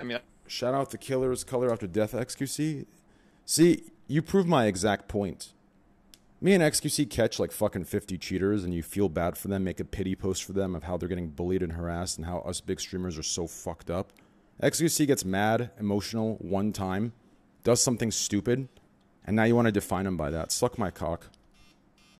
mean, Shout out the killer's color after death, XQC. See, you prove my exact point. Me and XQC catch like fucking 50 cheaters and you feel bad for them, make a pity post for them of how they're getting bullied and harassed and how us big streamers are so fucked up. XQC gets mad, emotional one time, does something stupid, and now you want to define him by that. Suck my cock.